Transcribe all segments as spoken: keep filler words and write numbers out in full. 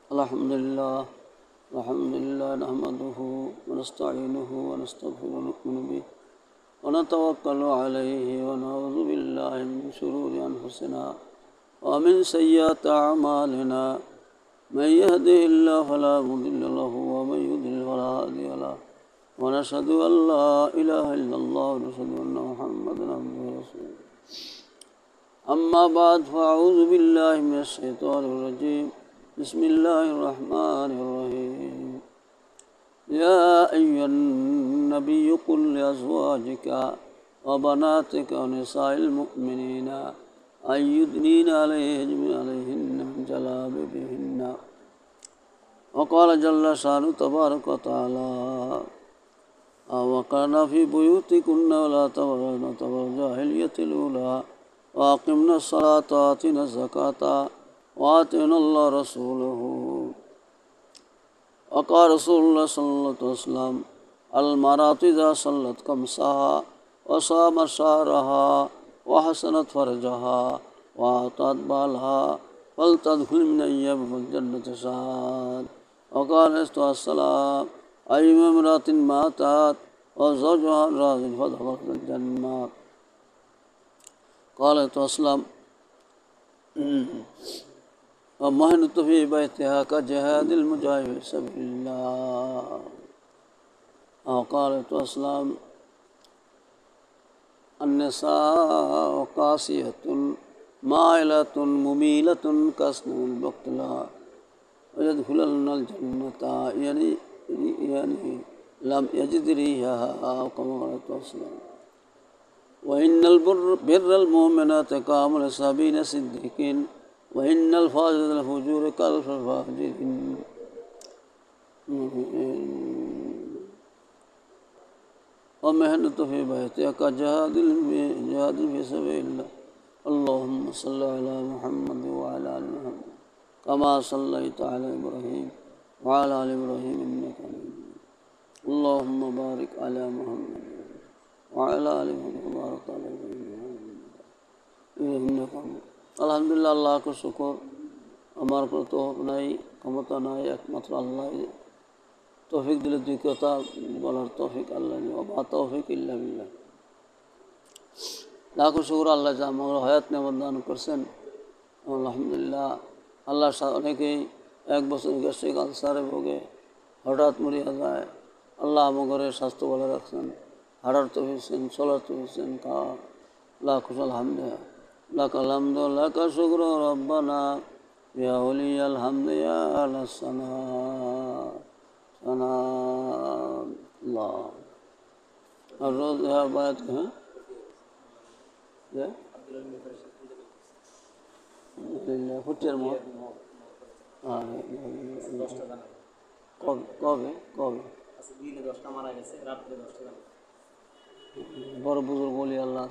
अल्हम्दुलिल्लाह अल्हम्दुलिल्लाह नहमदुहु व नस्तईनुहु व नस्तगफिरुहु व नु'मिनु बिही व नतवक्कलु अलैहि व नऊज़ु बिल्लाहि मिन शुरूरि अनफुसिना व मिन सय्यिआति अअमालिना मन यहदिहिल्लाहु फला मुदिल्ल लहु व मन युद्लिल फला हादिय लहु व नशहदु अन ला इलाहा इल्लल्लाह व नशहदु अन्ना मुहम्मदन अब्दुहु व रसूलुहु अम्मा बाद फ़अऊज़ु बिल्लाहि मिनश शैतानिर रजीम बिस्मिल्लाहिर रहमानिर रहीम या अय्युहन नबिय्यु कुल लिअज़वाजिका व बनातिका व निसाइल मुअ्मिनीना युदनीना अलैहिन्ना मिन जलाबिबिहिन्ना व क़ाल जल्ल शानु तबारक व तआला वक़रना फ़ी बुयूतिकुन्ना व ला तबररजना तबररुज जाहिलिय्यतिल ऊला व अक़िमना अस्सलाता व आतिना ज़काता व अतीअना अल्लाह व रसूलहु व क़ाल रसूलुल्लाह सल्लल्लाहु अलैहि वसल्लम अल मरअतु इज़ा सल्लत ख़म्सहा व सामत शहरहा व हसनत फ़रजहा व अतात बालहा फलतदखुल मिन अय्यामिल जन्नति शाद व क़ाल अलैहिस्सलाम अय्युमा इम्रअतिन मातात व ज़ौजुहा राज़िन फदख़लतिल जन्नह क़ाल अलैहिस्सलाम व महनतु फ़ी बैतिहा कजिहादिल मुजाहिदि फ़ी सबीलिल्लाह व क़ाल अलैहिस्सलाम अन्निसाउ कासियतुन माइलतुन मुमीलतुन कसनुल बक़ला व यदख़ुलुनल जन्नता यानी यानी लम यजिद रिहा कमा क़ाल अलैहिस्सलाम व इन्नल बिर्रल मुमिनाति कामुल सबीन सिद्दीक़ीन व इन्नल फ़ाजिरल फ़ुजूर कल फ़ाजिरिन व महनतु फ़ी बैतिहा कजिहादिल जिहादि फ़ी सबीलिल्लाह अल्लाहुम्मा सल्लि अला मुहम्मद व अला आलि मुहम्मद कमा सल्लैता अला इब्राहीम व अला आलि इब्राहीम इन्नका हमीदुम मजीद अल्लाहुम्मा बारिक अला मुहम्मद व अला आलि मुहम्मद व बारिक अला इब्राहीम इन्नका हमीदुम। अल्हम्दुलिल्लाह, अल्लाह को शुक्र। আমার কোনো তৌফিক নাই, ক্ষমতা নাই, একমাত্র আল্লাহ তৌফিক দিলে দুই কথা বলার তৌফিক আল্লাহ নেই। অবা তৌফিক ইল্লা বিল্লাহ। লাখো শুকর আল্লাহ যা আমার হায়াত নেমত দান করছেন, আলহামদুলিল্লাহ। আল্লাহ অনেকেই এক বছর গেছে ক্যান্সারে ভোগে, হঠাৎ মরিয়া যায়। আল্লাহ আমার স্বাস্থ্য ভালো রাখছেন, হাঁটার তো হয়েছেন, চলার তো হয়েছেন, কা লাখো আলহামদুলিল্লাহ। লাক আলহামদু লাক শুকর রব্বানা ইয়া ওলিয়াল হামদ ইয়া আলা সানা সানা আল্লাহ। আর রোজ হ্যাঁ বায়াত হ্যাঁ ফুটের মত কবে কবে বড় বুজুর্গ বলি আল্লাহ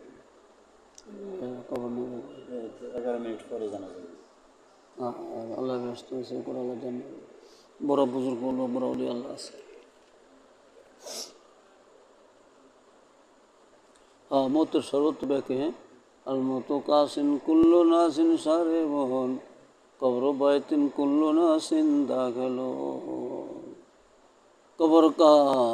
কবর এগারো মিনিট পরে জানা যাবে। আল্লাহ ব্যস্ত হয়েছে করে আল্লাহ জানে। বড় বুজুর্গ বলবো বড় বলি আল্লাহ আছে। हाँ मौत शरत बैके हैं अलमौत कासिन कुल्लो नासिन सारे मोहन कब्र बैतिन कुल्लो नासिन दाखलो कब्र का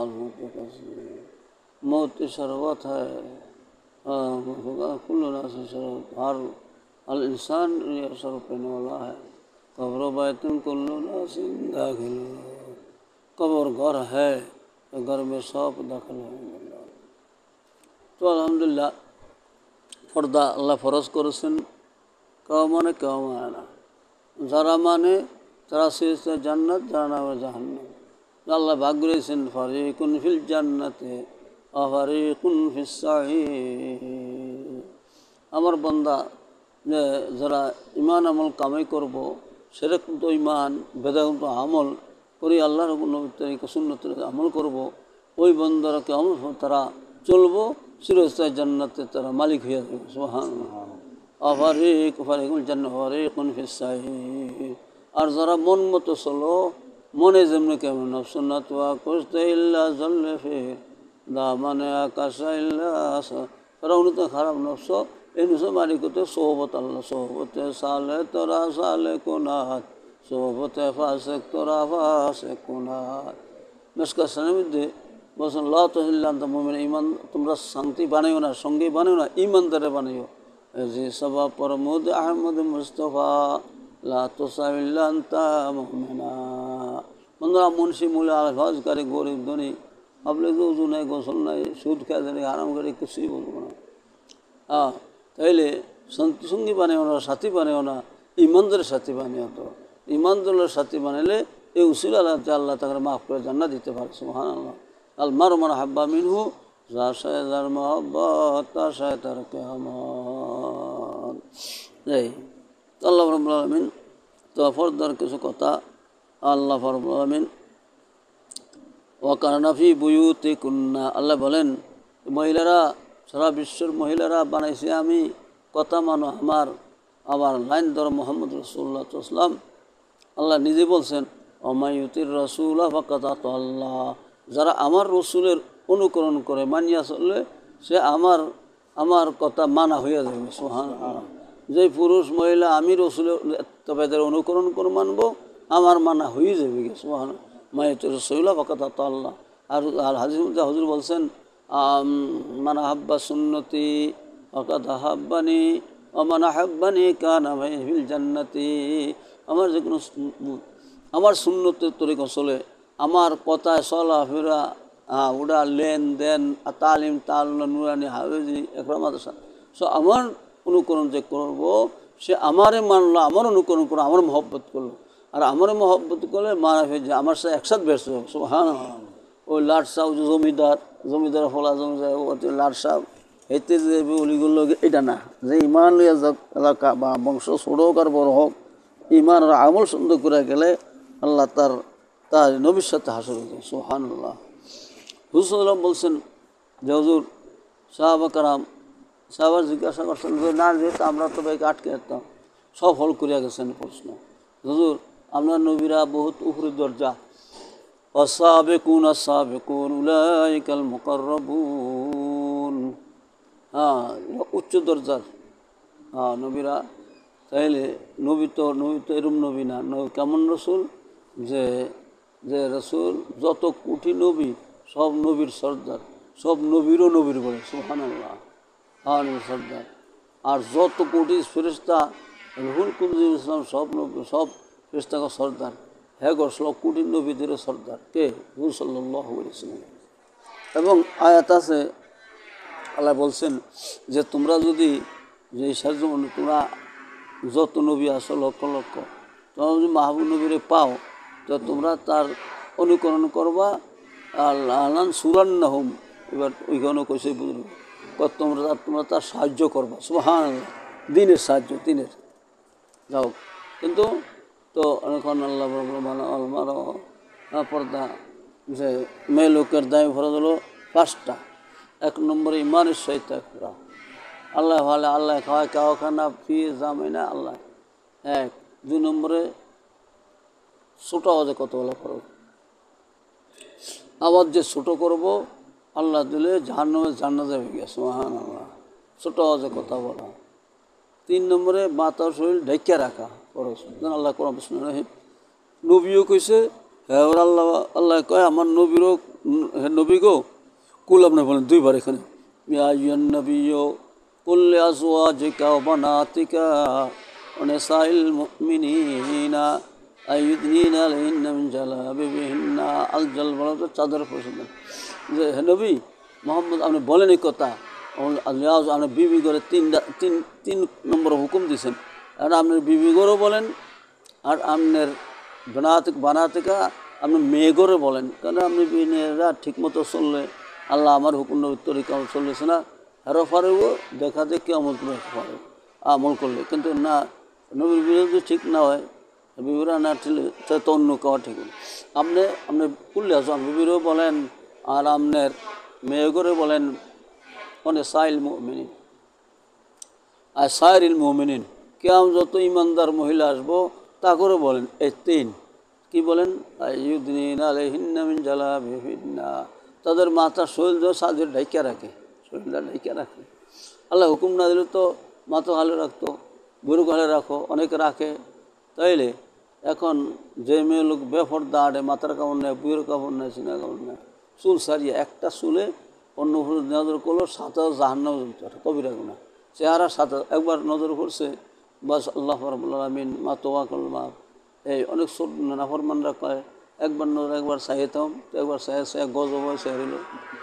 मौत शरवत है। हाँ कुल्लो नासिन शरवत, हर हर इंसान ये शर पहने वाला है। कब्र बैतिन कुल्लो नासिन दाखलो, कब्र घर है तो घर में सब दाखिल होंगे। তো আলহামদুলিল্লাহ, পর্দা আল্লাহ ফরজ করেছেন। কেউ মানে কেউ মানে না। যারা মানে তারা সে জান্নাত, যারা না মানে জাহান্নাম। আল্লাহ ভাগ করেছেন ফারিকুন ফিল জান্নাতে ওয়া ফারিকুন ফিস সাঈর। আমার বান্দা যে যারা ইমান আমল কামাই করব, সেরকম তো ইমান বেদান্ত আমল করি আল্লাহর নবীর তরিকা সুন্নতের আমল করব, ওই বান্দারা কেমন তারা চলবো চিরস্থায়ী জান্নাতে, তারা মালিক হয়ে যাবে। সুবহানাল্লাহ। আফারিক ফারিকুল জান্নাত ফারিকুন ফিস সাঈর। আর যারা মন মতো চলো, মনে যেমনি কেমন নফসুন্নাত ওয়া কুস্তা ইল্লা জাল্লা ফি দামানে আকাশা ইল্লা তারা উনি তো খারাপ নফস এই নফস মালিক হতে সোহবত আল্লাহ সোহবতে সালে তোরা সালে কোনাত সোহবতে ফাসেক তোরা ফাসেক কোনা মেসকা শ্রেণীর মধ্যে বলছেন লা তহিল্লান্ত মুমিন ইমান তোমরা শান্তি বানাইও না সঙ্গী বানাইও না ইমানদারে বানাইও যে সবা পরমুদ আহমদ মুস্তফা লা তোসাইল্লান্তা মুমিনা বন্ধুরা মুন্সি মুলা আলফাজকারী গরিব ধনী আপনি তো উজু নাই গোসল নাই সুদ খায় ধরে আরাম করে কিছুই বলবো না হ্যাঁ তাইলে শান্তি সঙ্গী বানিও না সাথী বানিও না ইমানদারের সাথী বানিও তো ইমানদারের সাথী বানাইলে এই উসিলা আল্লাহ তাকে মাফ করে জান্নাত দিতে পারে সুবহানাল্লাহ আল মারু মান হাব্বা মিনহু যা শায় যার মহব্বত তা শায় তার কিয়ামত এই তো আল্লাহ রাব্বুল আলামিন তো ফরদার কিছু কথা আল্লাহ রাব্বুল আলামিন ওয়াকানা ফি বুয়ুতিকুন্না আল্লাহ বলেন মহিলারা সারা বিশ্বের মহিলারা বানাইছি আমি কথা মানো আমার আবার লাইন ধর মোহাম্মদ রাসূলুল্লাহ সাল্লাল্লাহু আলাইহি আল্লাহ নিজে বলছেন অমায়ুতির রাসূলা ফাকাত আল্লাহ যারা আমার রসুলের অনুকরণ করে মানিয়া চললে সে আমার আমার কথা মানা হইয়া যাবে সুবহানাল্লাহ যে পুরুষ মহিলা আমি রসুলের তবে এদের অনুকরণ করে মানব আমার মানা হয়ে যাবে সুবহানাল্লাহ মায়ুতির রাসূলা ফাকাত আল্লাহ আর আল হাদিস মধ্যে হুজুর বলছেন মান আহাব্বা সুন্নতি ফাকাদ আহাব্বানি ওয়া মান আহাব্বানি কানা মাই ফিল জান্নাতি আমার যে কোনো আমার সুন্নতের তরিকা চলে আমার কথায় চলাফেরা ওটা লেনদেন তালিম তাল নুরানি হাফেজি একরা মাদ্রাসা সো আমার অনুকরণ যে করবো সে আমারে মানলো আমার অনুকরণ করলো আমার মহব্বত করলো আর আমার মহব্বত করলে মানাফে যে আমার সাথে একসাথে ব্যস্ত হোক সুবহানাল্লাহ ওই লাট সাহ জমিদার জমিদার ফলা জমিদার লাট সাহ এতে যে অলিগুলো এটা না যে ইমান লইয়া যাক এলাকা বা বংশ ছোট হোক আর বড় হোক ইমান আর আমল সুন্দর করে গেলে আল্লাহ তার তার নবীর সাথে হাসর হয়ে যায় সুবহানাল্লাহ হুজুর বলছেন যে হুজুর সাহাবা কারাম সাহাবার জিজ্ঞাসা করছেন যে না যেহেতু আমরা তো ভাইকে আটকে যেতাম সব হল করিয়া গেছেন প্রশ্ন হুজুর আপনার নবীরা বহুত উপরে দরজা অসাবেকুন আসাবেকুন উলাইকাল মুকাররাবুন হ্যাঁ উচ্চ দরজার হ্যাঁ নবীরা তাইলে নবী তো নবী তো এরম নবী না কেমন রসুল যে যে রসুল যত কোটি নবী সব নবীর সর্দার সব নবীরও নবীর বলে সুবহানাল্লাহ হ্যাঁ নবীর সর্দার আর যত কোটি ফেরেশতা রুহুল কুদ্দুস ইসলাম সব নবী সব ফেরেশতাকে সর্দার হ্যাঁ গো সব কোটি নবীদের সর্দার কে হুজুর সাল্লাল্লাহু আলাইহি ওয়াসাল্লাম এবং আয়াত আছে আল্লাহ বলছেন যে তোমরা যদি যে সার্জন তোমরা যত নবী আসো লক্ষ লক্ষ তোমরা যদি মাহবুব নবীরে পাও তো তোমরা তার অনুকরণ করবা আল্লাহ সুরান্নাহুম এবার ওইখানেও কইছে বুঝলো তোমরা তোমরা তার সাহায্য করবা সুবহানাল্লাহ দিনের সাহায্য দিনের যাও কিন্তু তো এখন আল্লাহ আলমার পর্দা যে মেয়ে লোকের দামি ফরজ হলো পাঁচটা এক নম্বরে ইমানের সহিত একটা আল্লাহ ভালো আল্লাহ খাওয়ায় কাও খানা ফি জামিনা আল্লাহ এক দুই নম্বরে ছোটো আওয়াজে কত বলা করো আওয়াজ যে ছোটো করবো আল্লাহ দিলে জাহান্নামে জান্নাতে হয়ে গেছে সুবহানাল্লাহ ছোটো আওয়াজে কথা বলা তিন নম্বরে মাথা শরীর ঢেকে রাখা খরচ আল্লাহ কোরআন বিসমিল্লাহ নবীও কইছে হ্যাঁ আল্লাহ আল্লাহ কয় আমার নবীরও নবী গো কুল আপনি বলেন দুইবার এখানে নবীও কুল্লে আজওয়াজিকা ওয়া বানাতিকা ওয়া নিসাইল মুমিনিনা আইয়ুদনিনা আলাইহিন্না মিন জালাবিবিহিন্না আল জাল বলা তো চাদর পছন্দ যে হে নবী মোহাম্মদ আপনি বলেন এই কথা আল্লাহ আপনি বিবি করে তিনটা তিন তিন নম্বর হুকুম দিয়েছেন আর আপনার বিবি গরও বলেন আর আপনার বানাতে বানাতিকা আপনি মেয়ে গরে বলেন কারণ আপনি মেয়েরা ঠিক মতো চললে আল্লাহ আমার হুকুম তরিকা চললেছে না আরও পারেও দেখা দেখে আমল করে পারে আমল করলে কিন্তু না নবীর বিরুদ্ধে ঠিক না হয় বিবিরা না ঠিলে তো অন্য খাওয়া ঠিক আপনি আপনি করলে আসো বিবিরও বলেন আর আপনার মেয়ে করে বলেন মানে সাইল মুমিনিন আর সাইরিল মুমিনিন কেমন যত ইমানদার মহিলা আসবো তা করে বলেন এই তিন কি বলেন আইয়ুদনিন আলাইহিন্না মিন জালাবিবিহিন্না তাদের মাথা শরীর সাজের ঢাইকা রাখে শরীরটা ঢাইকা রাখে আল্লাহ হুকুম না দিলে তো মাথা হালে রাখতো গরু হালে রাখো অনেকে রাখে তাইলে এখন যে মেয়ে লোক বেফর্দা আড়ে মাথার কাপড় নেয়, বুয়ের কাপড় নেয়, সিনা কাপড় নেয়, চুল সারিয়ে একটা চুলে অন্য উপরে নজর করলো, সাথে জাহান্নাম কবিরা গুনাহ। চেহারা সাথে একবার নজর করছে, বাস আল্লাহ রাব্বুল আলামিন মা তোয়া করল মা। এই অনেক ছোট নাফরমানরা কয় একবার নজর একবার চাইতাম, তো একবার চাই চাই গজব হয় চাইল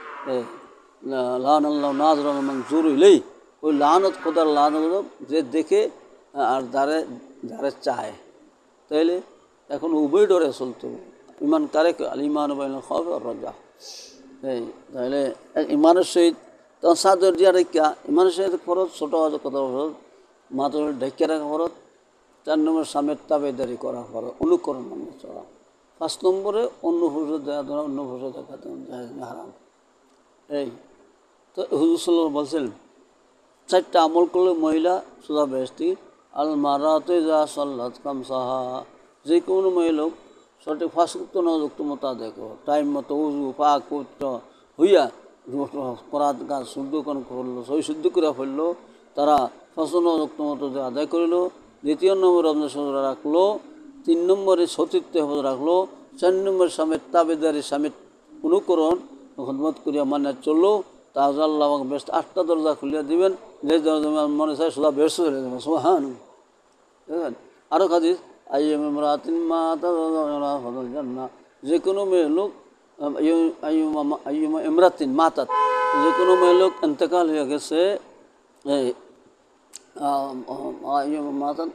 লান আল্লাহ নাজ রহমান জোর হইলেই ওই লানত খোদার লান যে দেখে আর যারে যারে চায়, তাইলে এখন উভয় ডরে চলতে হবে। ইমান কারে আল ইমান বাইন খব আর রাজা। এই তাহলে ইমানের সহিত তখন সাদর দিয়া রেখা ইমানের সহিত ফরজ, ছোটো হওয়া কথা ফরজ, মাথার ঢেকে রাখা ফরজ। চার নম্বর স্বামীর তাবেদারি করা ফরজ, অনুকরণ মানে চলা। পাঁচ নম্বরে অন্য পুরুষে দেখা ধরা, অন্য পুরুষে দেখা হারাম। এই তো হুজুর সাল্লাল্লাহু আলাইহি বলছেন চারটা আমল করলে মহিলা সুদা বেহেশতি। আল মারাতে যা সাল্লাত কামসাহা, যে কোনো মহিলোক সঠিক ফাঁসযুক্ত নযুক্ত মতো আদায় করো, টাইম মতো উজু পাক পবিত্র হইয়া করাত গাছ শুদ্ধকরণ করলো, সই শুদ্ধ করে ফেললো, তারা ফসল নযুক্ত মতো যে আদায় করিল। দ্বিতীয় নম্বর রমজান সজরা রাখলো, তিন নম্বরে সতীর্থ হেফাজত রাখলো, চার নম্বর স্বামীর তাবেদারি স্বামীর অনুকরণ খিদমত করিয়া মানে চললো, তাহলে আল্লাহ আমাকে বেশ আটটা দরজা খুলিয়া দিবেন, যে দরজা মনে চায় সোজা বেশ চলে যাবে। সুবহান। আরও কাদিস আইয়ুম ইমরাতিন মাতাত ফালাহা জান্নাহ, যে কোনো মেয়ে লোক আইয়ুম ইমরাতিন মাতাত, যে কোনো মেয়ে লোক ইন্তেকাল হয়ে গেছে, মাতাত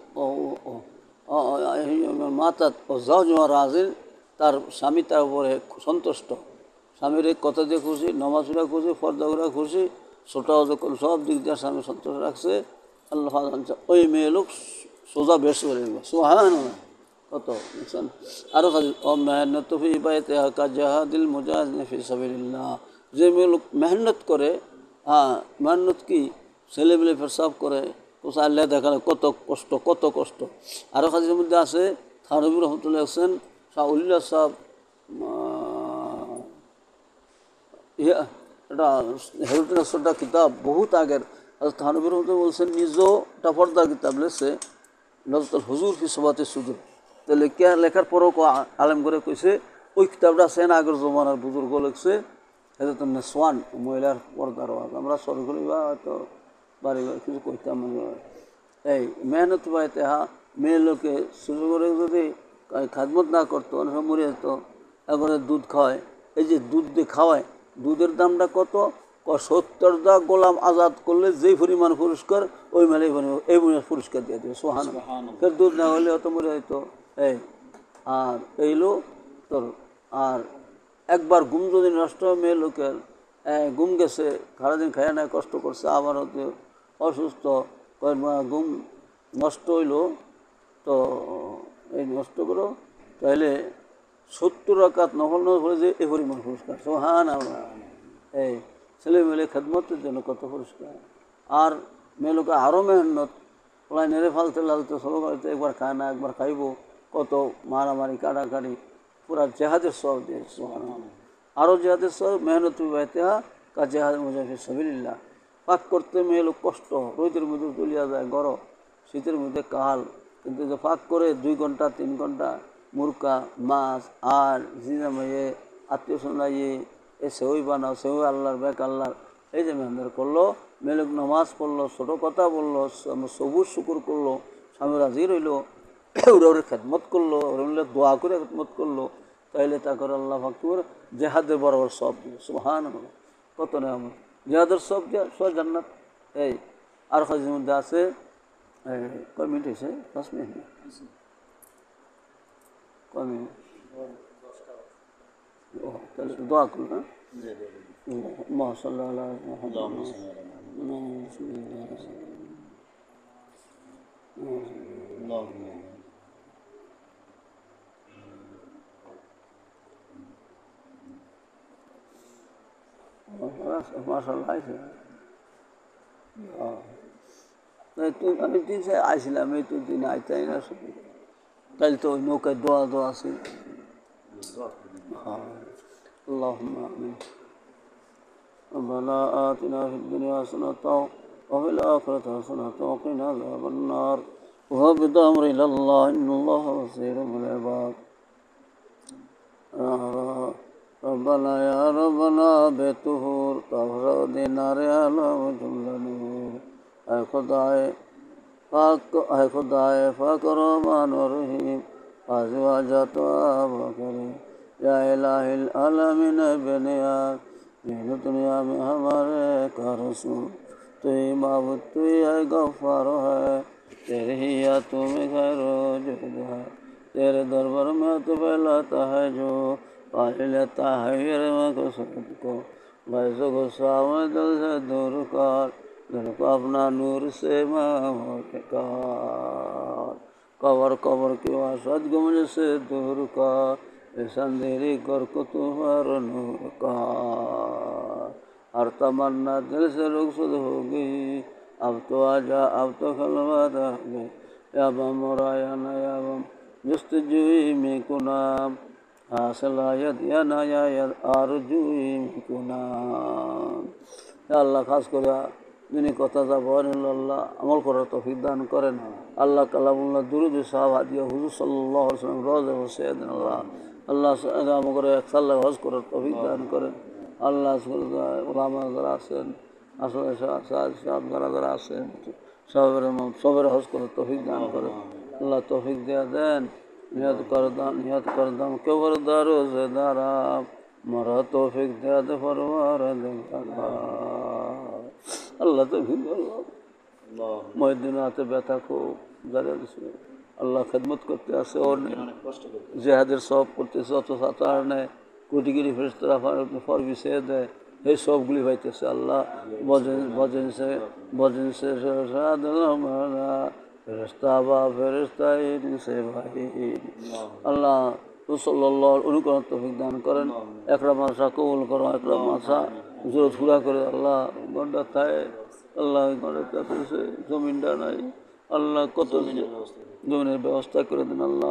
মাতাত ও জাওজুহা রাজিন, তার স্বামী তার উপরে সন্তুষ্ট, স্বামীর এই কথা দিয়ে খুশি, নামাজ পড়া খুশি, পর্দা করা খুশি, ছোটা যখন সব দিক দিয়ে স্বামী সন্তুষ্ট রাখছে, আল্লাহ ওই মেয়ে লোক সোজা বেশ করে দেবে। সুবহান। কত বুঝছেন। আরও কাজ ও মেহনত ফি বাইতে হাকা জাহাদিল মুজাহিদিন ফি সাবিলিল্লাহ, যে মেয়ে লোক মেহনত করে, হ্যাঁ মেহনত কি ছেলেমেলে পেশাব করে, কোথায় আল্লাহ দেখালে কত কষ্ট কত কষ্ট। আরও কাজের মধ্যে আছে থানবী রহমতুল্লাহ হোসেন শাহ উল্লাহ সাহেব, ইয়া এটা হেরোটেনাসটা কিতাব বহুত আগের। থানবী রহমতুল্লাহ বলছেন নিজেও এটা পর্দার কিতাব লেখছে, নজরুল হুজুর ফি সবাতে সুজুর, তো লেখা লেখার পরও আলেম করে কইছে ওই কিতাবটা আছে না আগের জমানার বুজুর্গ লেখছে, এটা তো নেসওয়ান মহিলার পর্দার আওয়াজ। আমরা সরগুলি বা হয়তো বাড়ি কিছু কইতাম। এই মেহনত পাইতে হা মেয়ে লোকে শুরু করে যদি খাদমত না করতো অনেক সময় মরে যেত। একবারে দুধ খাওয়ায়, এই যে দুধ দিয়ে খাওয়ায়, দুধের দামটা কত? সত্তরটা গোলাম আজাদ করলে যেই পরিমাণ পুরস্কার ওই মেলে এই পুরস্কার দিয়ে দেবে। সোহান। ফের দুধ না হলে অত মরে হয়তো। এই আর এইলো তোর আর একবার ঘুম যদি নষ্ট হয় মেয়ে লোকের, ঘুম গেছে সারাদিন খায় না কষ্ট করছে, আবার হতে অসুস্থ, ঘুম নষ্ট হইলো, তো এই নষ্ট করো তাহলে সত্তর রাকাত নফল নামাজ পড়ে যে এই পরিমাণ পুরস্কার। সোহান। এই ছেলে মেলে খেদমতের জন্য কত পুরস্কার। আর মেয়ে লোকে আরও মেহনত, ওলাই নেড়ে ফালতে লালতে সব বাড়িতে একবার খায় না একবার খাইব, কত মারামারি কাটাকাটি, পুরা জেহাদের সব দিয়ে। আরও জেহাদের সব মেহনত বাইতে কা জেহাদ মুজাহিদ সাবিলিল্লাহ। পাক করতে মেয়ে লোক কষ্ট, রোদের মধ্যে তুলিয়া যায় গরম, শীতের মধ্যে কাল, কিন্তু যে পাক করে দুই ঘন্টা তিন ঘন্টা মুরকা মাছ আর জিনা মেয়ে আত্মীয় শোনাইয়ে এ সেওই বানাও, সেও আল্লাহর ব্যাক আল্লাহর, এই যে মেহনত করলো, মেয়েলোক নামাজ পড়লো, ছোটো কথা বললো, সবুজ শুকুর করলো, স্বামী রাজি রইল, ওরা ওরে খেদমত করলো, ওরা দোয়া করে খেদমত করলো, তাইলে তা করে আল্লাহ ফাকর জেহাদের বরাবর সব দিল। সুবহান। কত নেই জেহাদের সব দেওয়া সব জান্নাত। এই আর কাজের মধ্যে আছে কয় মিনিট হয়েছে? দশ মিনিট কয় মিনিট? ও তাহলে দোয়া করুন। না মাশাআল্লাহ মাশাআল্লাহ আইসে। আমি তিন চাই আইছিলাম, এই তো দিন আইতাই না, তাইলে তো ওই নৌকায় দোয়া দোয়া আছে। হ্যাঁ اللهم آمين. ربنا آتنا في الدنيا حسنة وفي الآخرة حسنة وقنا عذاب النار. وهبط أمر إلى الله إن الله بصير بالعباد ربنا يا ربنا بطهور طهر دینار عالم جملہ نور اے خدائے پاک اے خدائے پاک رحمان و رحیم ازواجات و آبا کریم یا الہ العالمین بنیاد دین دنیا میں ہمارے کا رسول تو ہی معبود تو ہی ہے غفار ہے تیرے ہی ہاتھوں میں خیر و جود ہے تیرے دربار میں تو پھیلاتا ہے جو پانی لیتا ہے گرما کو سب کو غیظ و سامنے دل سے دور کر دل کو اپنا نور سے معمور کر قبر قبر کی وحشت گمج سے دور کر اس اندھیری گھر کو تمہارا نور کر ہر تمنا دل سے رخصت ہو گئی اب تو آجا اب تو خلوت آ گئی یا بم رایانا یا بم جستجوی میں کنام حاصل آیت یا نایت آرجوی میں کنام یا اللہ খাস করে যিনি কথা যা বলেন আল্লাহ আমল করার তৌফিক দান করেন আল্লাহ কালামুল্লাহ দুরুদ সাহাব হাদিয়া হুজুর সাল্লাল্লাহু আলাইহি ওয়াসাল্লাম রওজা হোসেন আল্লাহ আল্লাহ আমল করে একসাল্লাহ হজ করার তৌফিক দান করেন আল্লাহ ওলামা যারা আছেন আসলে সাহেব যারা যারা আছেন সবের সবের হজ করার তৌফিক দান করেন আল্লাহ তৌফিক দেয়া দেন নিয়ত করদাম নিয়ত করদাম কেবর দারো যে দারাম মরা তৌফিক দেয়া দে ফরওয়ার আল্লাহ তৌফিক আল্লাহ মহিউদ্দিন হাতে ব্যথা খুব দাঁড়িয়ে দিচ্ছে আল্লাহ খেদমত করতে আসে ওর জেহাদের সব করতেছে অত সাঁতার নেয় কোটি কোটি ফেরেশতারা ফর বিছিয়ে দেয় এই সবগুলি পাইতেছে আল্লাহ বজেন বজেন সে বজেন সে ফেরেশতা বা ফেরেশতা সে ভাই আল্লাহ রসুল্লাহ অনুকরণ তৌফিক দান করেন একটা মাসা কবুল করো একটা মাসা জোর পুরা করে আল্লাহ গন্ডা থায় আল্লাহ গন্ডা পেয়েছে জমিনটা নাই আল্লাহ কত জমিনের ব্যবস্থা করে দেন আল্লাহ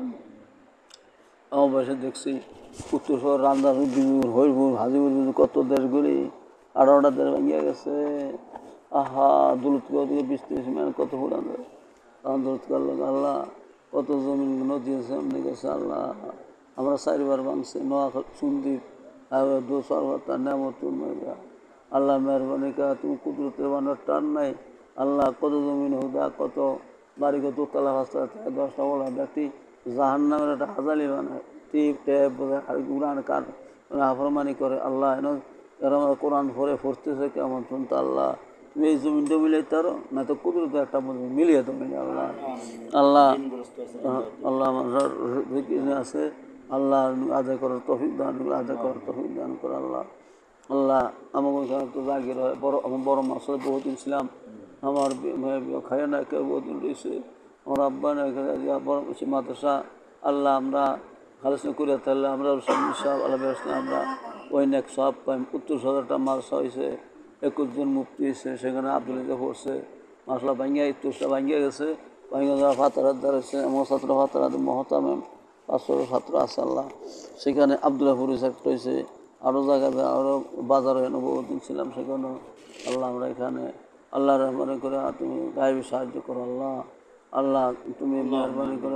আমার বয়সে দেখছি উত্তর শহর রামদাস উদ্দিনপুর হরিপুর হাজিপুর কত দেশগুলি আঠারোটা দেশ ভেঙে গেছে আহা দৌলতগড় থেকে বিশ ত্রিশ মিনিট কত ফুরান দৌলতগড় আল্লাহ কত জমিন নদী আছে এমনি গেছে আল্লাহ আমরা চারিবার ভাঙছে নোয়া সুন্দীপ দু সর্বতা নেমতুন আল্লাহ মেহরবানি কা তুমি কুদরতের বানার টান নাই আল্লাহ কত জমিন হুদা কত বাড়ি কত দোতলা রাস্তা থেকে দশটা বলা ব্যক্তি জাহান নামের একটা হাজালি বানায় টিপ ট্যাপ উড়ান কান আফরমানি করে আল্লাহ এনে এরম কোরআন পড়ে পড়তেছে কেমন শুনতো আল্লাহ তুমি এই জমিনটা মিলাই তারো না তো কুদরতে একটা মিলিয়ে তো মিলে আল্লাহ আল্লাহ আল্লাহ আছে আল্লাহ আদায় করার তৌফিক দান আদায় করার তৌফিক দান করে আল্লাহ আল্লাহ আমাকে তো জাগির হয় বড় আমার বড় মাসে বহুদিন ছিলাম আমার খায় না কেউ বহুদিন রয়েছে আমার আব্বা না বড় মাদ্রাসা আল্লাহ আমরা খালেস করে তাহলে আমরা সব আল্লাহ ব্যবস্থা আমরা ওই নেক সব পাইম উত্তর হাজারটা মাদ্রাসা হয়েছে একুশ জন মুক্তি হয়েছে সেখানে আব্দুল্লাহ পড়ছে মাসলা ভাঙ্গিয়া ইত্তুসটা ভাঙ্গিয়া গেছে ভাঙ্গিয়া যারা ফাতারাত দাঁড়াচ্ছে আমার ছাত্র ফাতারাত মহতামেম পাঁচশো ছাত্র আছে আল্লাহ সেখানে আব্দুল্লাহপুর একটা হয়েছে আরও জায়গায় আরও বাজারে বহুদিন ছিলাম সেখানেও আল্লাহ আমরা এখানে আল্লাহ রহমানি করে তুমি গায়েবী সাহায্য করো আল্লাহ আল্লাহ তুমি মেহরবানি করে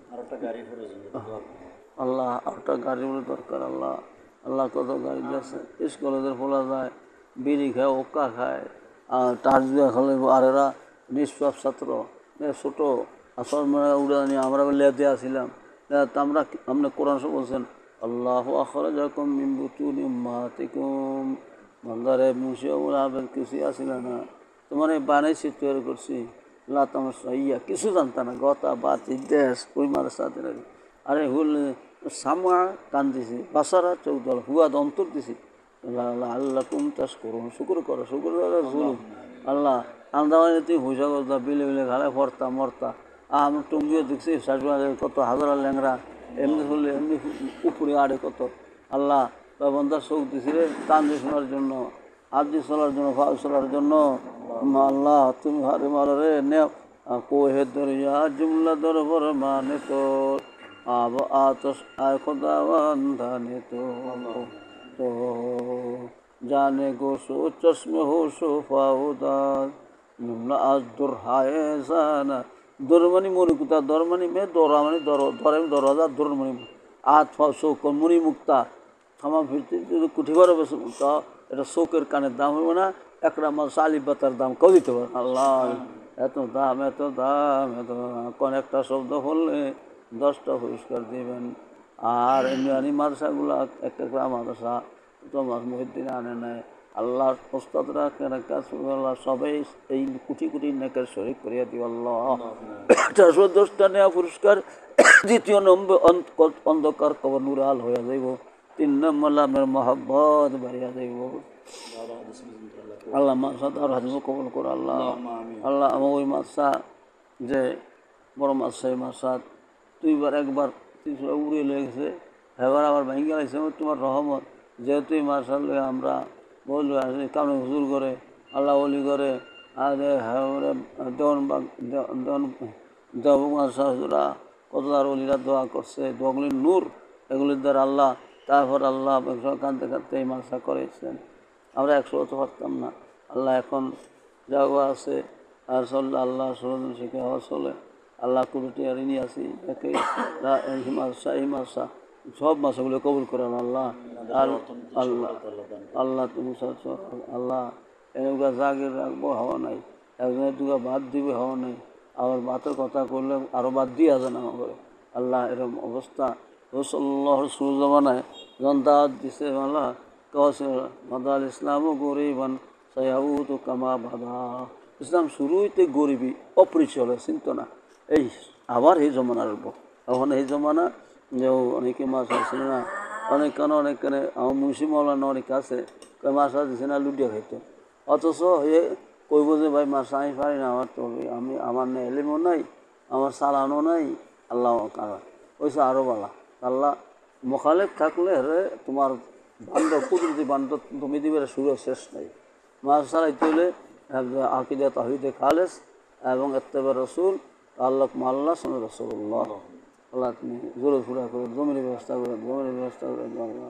আল্লাহ আরেকটা গাড়ি বলে দরকার আল্লাহ আল্লাহ কত গাড়ি যাচ্ছে স্কুলেদের ফোলা যায় বিড়ি খায় ওক্কা খায় আর টাচ দিয়ে খালে আর এরা নিষ্পাপ ছাত্র ছোটো আসল মানে উড়ে নিয়ে আমরা লেতে আসছিলাম আমরা আপনি কোরআন সব বলছেন আল্লাহ আখরাজাকুম মিন বুতুনি উম্মাহাতিকুম বান্দারে মুশিয়াবুল আবেদ কিছু আসিল না তোমার এই বানাইছি তৈরি করছি আল্লাহ তোমার ইয়া কিছু জানতা না গতা বাতি দেশ ওই মারের সাথে আরে হুল সামা কান দিছি বাসারা চোখ দল হুয়াদ অন্তর দিছি আল্লাহ আল্লাহ আল্লাহ কুম চাষ করুন শুকুর করো শুকুর জুলুম আল্লাহ আন্দামানে তুই হুসা করতা বিলে বিলে ঘালে ফরতা মরতা আমি টুঙ্গিও দেখছি কত হাজার ল্যাংরা এমনি হলে এমনি উপরে আড়ে কত আল্লাহ বন্ধার চোখ দিছি রে কান দিয়ে শোনার জন্য হাত দিয়ে চলার জন্য ফাল চলার জন্য আল্লাহ তুমি হারে মারো রে নে কোহে দরিয়া জুমলা দরবার মানে তোর আব আতস আয় খোদা বান্ধানে তো তো জানে গোসো চশমে হোসো ফাউদার জুমলা আজ দুর হায় জানা দরমানি মণিকুতা দরমানি মে দরামানি দর ধরেম দরজা দরমণি আত চৌক মণি মুক্তা থামা ফিরতে কুঠি ঘরে বসে মুক্তা এটা চৌকের কানের দাম হবে না একটা মাল চালি পাতার দাম কেউ দিতে পারে আল্লাহ এত দাম এত দাম এত কোন একটা শব্দ বললে দশটা পুরস্কার দিবেন। আর এমনি মাদ্রাসাগুলো একটা একটা মাদ্রাসা তোমার মহিদ্দিন আনে নেয় আল্লাহর ওস্তাদরা কেন কাজ আল্লাহ সবাই এই কোটি কোটি নেকের শরীক করিয়া দিও আল্লাহ। চারশো দশটা নেওয়া পুরস্কার, দ্বিতীয় নম্বর অন্ধকার কবর নুরাল হইয়া যাইব, তিন নম্বর লামের মহব্বত বাড়িয়া যাইব। আল্লাহ মাসা তার হাজিব কবল করে আল্লাহ। আল্লাহ আমার ওই মাসা যে বড় মাসা এই মাসা দুইবার একবার তিনশো উড়িয়ে লেগেছে, এবার আবার ভেঙে গেছে তোমার রহমত। যেহেতু এই মাসাল আমরা বলবো কামড়ে হুজুর করে আল্লাহ অলি করে আর দেওয়ান দেওয়ান দেওয়া শাহজুরা কত আর অলিরা দোয়া করছে, দোয়াগুলির নূর এগুলির দ্বারা আল্লাহ তারপর আল্লাহ একশো কাঁদতে কাঁদতে এই মাসা করেছেন। আমরা একশো হতে পারতাম না, আল্লাহ এখন যাওয়া আছে আর চললে আল্লাহ সরঞ্জন শিখে হওয়া চলে আল্লাহ কুরুটি আর ঋণী আছি একে এই মাসা এই মাসা সব মাসাগুলো কবুল করেন আল্লাহ। আর আল্লাহ আল্লাহ তুমি আল্লাহ এনেকা জাগির রাখবো হওয়া নাই, একজনের দুগা বাদ দিবে হওয়া নাই, আবার বাতের কথা করলে আরও বাদ দিয়ে যান আমাকে আল্লাহ। এরকম অবস্থা রসুল্লাহর সুরজমানায় যখন দাওয়াত দিছে আল্লাহ কছে মাদাল ইসলামও গরিবান সায়াউ তো কামা বাধা, ইসলাম শুরুইতে গরিবী অপরিচয় চিন্ত না। এই আবার এই জমানার এখন এই জমানা যে অনেকে মাছ আসছিল না, অনেক কেন অনেক কেন আমার মুন্সি মৌলানা অনেক আছে মাছ দিছে না লুটিয়া খাইতো, অথচ এ কইব যে ভাই মাছ আমি পারি না, আমার তো আমি আমার না এলেমও নাই আমার চালানো নাই আল্লাহ কারা ওইসে আরও বালা আল্লাহ মোখালেফ থাকলে রে তোমার বান্ধব কুদরতি বান্ধব তুমি দিবে শুরু শেষ নাই। মাছ চালাইতে হলে আকিদা তাহিদে খালেস এবং এত্তেবা রসুল আল্লাহ মাল্লা সোন রসুল্লাহ আল্লাহ তুমি জোরে ফুরা করে জমির ব্যবস্থা করে জমির ব্যবস্থা করে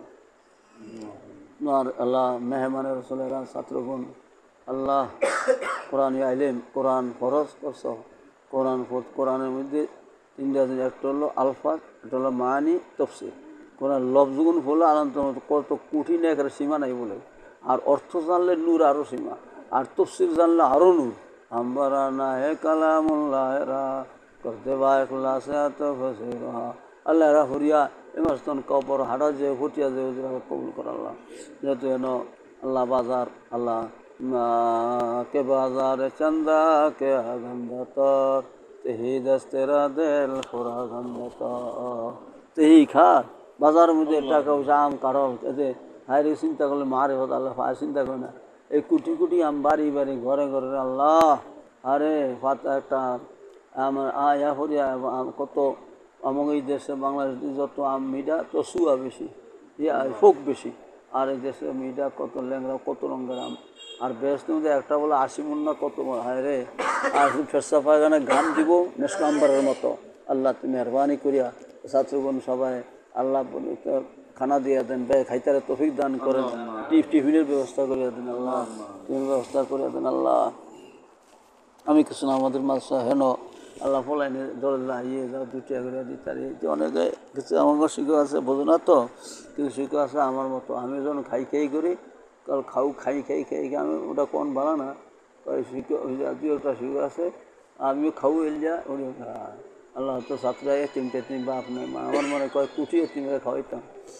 আর আল্লাহ মেহমানের রসুলেরা ছাত্রগণ আল্লাহ কোরআন আইলেম কোরআন ফরজ করছ কোরআন কোরআনের মধ্যে তিনটা জিনিস, একটা হলো আলফাজ, একটা হলো মানি তফসির। কোরআন লফজগুন হলো আনন্দ কত কঠিন একের সীমা নাই বলে, আর অর্থ জানলে নূর আরও সীমা, আর তফসির জানলে আরও নূর। আম্বারা না হে কালামুল্লাহ রা করতে বা একলা সে আল্লাহ রা হরিয়া এমাস্তন কবর হাড়া যে ফুটিয়া যে কবুল করা আল্লাহ। যেহেতু এন আল্লাহ বাজার আল্লাহ কে বাজার চন্দা কে গন্ধতর তেহি দস্তেরা দেল খোরা গন্ধতর তেহি খা বাজারের মধ্যে টাকা পয়সা আম কারো এতে হাইরে চিন্তা করলে মারে হতো আল্লাহ ভাই চিন্তা করে না, এই কুটি কুটি আম বাড়ি বাড়ি ঘরে ঘরে আল্লাহ আরে পাতা একটা আমার আয়া হরিয়া কত আমাকে এই দেশে বাংলাদেশ যত আম মিডা তো সুয়া বেশি ইয়া ফোক বেশি, আর এই দেশে মিডা কত ল্যাংরা কত রঙের আম, আর ব্যস্ত মধ্যে একটা বলে আশি মুন্না কত হায় রে, আর ফেরসা পায়খানে গান দিব নেশকাম্বারের মতো। আল্লাহ তুমি মেহরবানি করিয়া ছাত্রগণ সবাই আল্লাহ খানা দিয়া দেন, ব্যয় খাইতারে তফিক দান করেন, টিফ টিফিনের ব্যবস্থা করিয়া দেন আল্লাহ, তুমি ব্যবস্থা করিয়া দেন আল্লাহ। আমি কিছু না আমাদের মাসা হেন আল্লাহ ফলাইনে দরজা ইয়ে যাও দুটিয়া করে দিতারি অনেকে কিছু আমার শিখে আছে বোঝো না তো, কিছু শিখে আছে আমার মতো। আমি যখন খাই খাই করি কাল খাও খাই খাই খাই খাই আমি ওটা কোন বাড়া না শিখে ওই দুটা শিখে আছে আমিও খাও এলিয়া ওই আল্লাহ তো ছাত্রা তিনটে তিন বাপ নেই মা আমার মনে কয় কুটিও তিনটা খাওয়াইতাম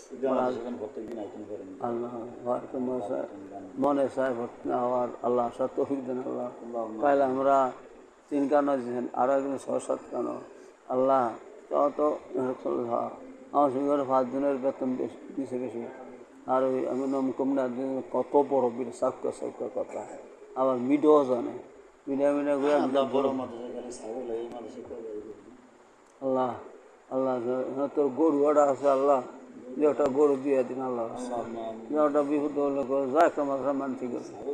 আল্লাহ মনে চায় ভর্তি না হওয়ার আল্লাহ আশা তৌফিক দেন আল্লাহ। পাইলে আমরা তিন কানো দিয়েছেন আরও একদিন ছয় সাত কানো আল্লাহ তত আমার সঙ্গে পাঁচ দিনের বেতন বেশি দিছে বেশি, আর ওই আমি নম কমনা কত বড় বিল সাক্কা সাক্কা কথা আবার মিডও জানে মিডিয়া মিডিয়া ঘুরে আল্লাহ আল্লাহ তোর গরু ওটা আছে আল্লাহ যে ওটা গরু দিয়ে দিন আল্লাহ, যে ওটা বিশুদ্ধ হলে যায় আমার মানসিক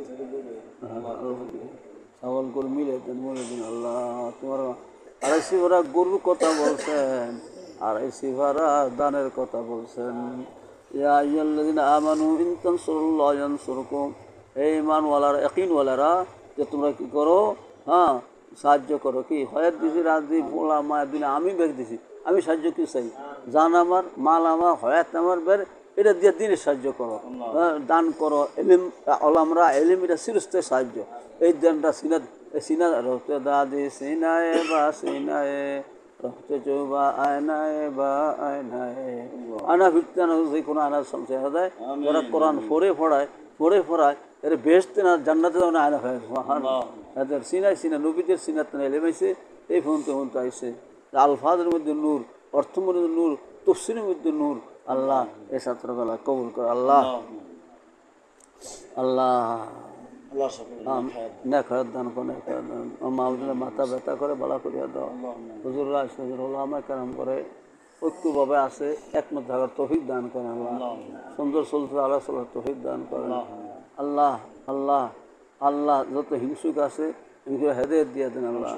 ছাগল গরু মিলে দেন মনে দিন আল্লাহ তোমার। আড়াই শিবরা গরুর কথা বলছেন, আড়াই শিবরা দানের কথা বলছেন। আমানু ইনতান সুরুল্লাহ ইয়ানসুরকুম, এই ইমানওয়ালারা ইয়াকিনওয়ালারা যে তোমরা কী করো, হ্যাঁ সাহায্য করো কি হয়াত দিছি রাত দিই পোলা মায়ের দিনে আমি বেগ দিছি আমি সাহায্য কি চাই জান আমার মাল আমার হয়াত আমার বের এটা দিয়ে দিনে সাহায্য করো দান করো এলিম ওলামরা এলিম এটা সিরস্তে সাহায্য এই দানটা সিনাদ সিনা রক্ত দাদি সিনায়ে বা সিনায়ে রক্ত চৌবা আয়নায় বা আয়নায় আনা ফিরতে না যে কোনো আনার সংশয় হয় যারা কোরআন পড়ে পড়ায় পড়ে পড়ায় এর বেহেশতে না জান্নাতে যাও না আয়না হয় এদের সিনাই সিনা নবীদের সিনাত না এলেমাইছে এই ফোন তো ফোনটা আইসে আলফাদের মধ্যে নূর অর্থের মধ্যে নূর তফসিরের মধ্যে নূর আল্লাহ এই ছাত্রগুলা কবুল করে আল্লাহ আল্লাহ না খরচ দান করে মাহবুদের মাথা ব্যথা করে বলা করিয়া দাও হুজুররা হুজুরুল্লাহ আমার কেরাম করে ঐক্যভাবে আছে একমত থাকার তৌফিক দান করেন আল্লাহ সুন্দর চলতে আল্লাহ চলার তৌফিক দান করেন আল্লাহ আল্লাহ আল্লাহ যত হিংসুক আছে হিংসুক হেদায়েত দিয়ে দেন আল্লাহ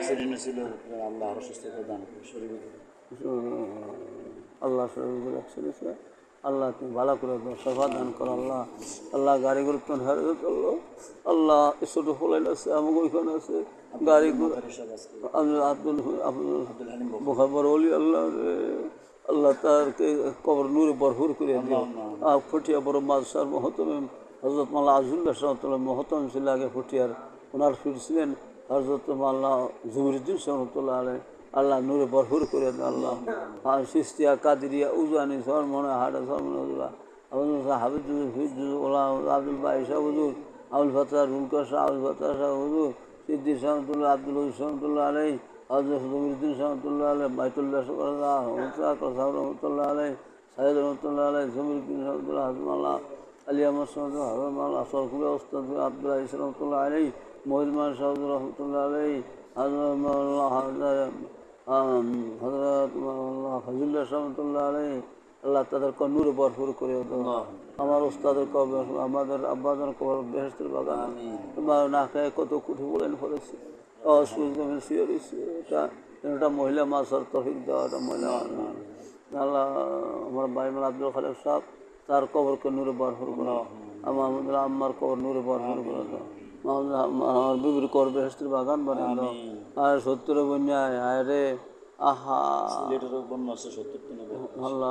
আল্লাহ শরীফের অ্যাক্সিডেন্ট আল্লাহ তুমি ভালো করে দাও সভা দান করো আল্লাহ আল্লাহ গাড়িগুলো তো হেরে করলো আল্লাহ ছোটো ফলাইল আছে আমাকে ওইখানে আছে গাড়িগুলো আব্দুল আব্দুল বখাবর অলি আল্লাহ আল্লাহ তারকে কবর নূরে ভরপুর করে দিও আর ফটিয়া বড় মাদসার মহতম হজরত মাল্লা আজুল্লাহ সাহতুল্লাহ মহতম ছিল আগে ফটিয়ার ওনার ফিরছিলেন হজরত মাল্লা জুমরুদ্দিন সাহতুল্লাহ আলহ আল্লাহ নূরে ভরপুর করে দেন আল্লাহ আর সিস্তিয়া কাদিরিয়া উজানি সরমনে হাটা সরমনে হাবিজুল ফিজুল ওলা আব্দুল বাই শাহ হুজুর আবুল ফাতাহ রুলকা শাহ আবুল ফাতাহ শাহ হুজুর সিদ্দিক সাহতুল্লাহ আব্দুল সাহতুল্লাহ আলাই হজরত জমিরুদ্দিন সাহতুল্লাহ আলাই বাইতুল্লাহ সুবাহ সাহ রহমতুল্লাহ আলাই সাহেদ রহমতুল্লাহ আলাই জমিরুদ্দিন সাহতুল্লাহ হাজমাল্লাহ আলী আহমদ সাহদুল হাজমাল্লাহ সরকুল্লাহ ওস্তাদ আব্দুল্লাহ ইসলামতুল্লাহ আলাই মহিদমান সাহদুল রহমতুল্লাহ আলাই হাজমাল্লাহ হজরত ফজুল্লাহ রহমতুল্লাহ আলাই আল্লাহ তাদের কন্নুরে ভরপুর করে দাও আমার ওস্তাদের কবর আমাদের আব্বাদের কবর বেহেশতের বাগান তোমার না খেয়ে কত কুঠি বলেন ফলেছে অসুবিধা শিওরেছে এটা এটা মহিলা মাসার তফিক দেওয়া এটা মহিলা আল্লাহ আমার ভাই মাল আব্দুল খালেক সাহেব তার কবরকে নূরে ভরপুর করো আমার আম্মার কবর নূরে ভরপুর করে দাও আমার বিবির কবর বেহেশতের বাগান বানিয়ে দাও আর সত্তর বন্যায় আয় রে আহা আল্লাহ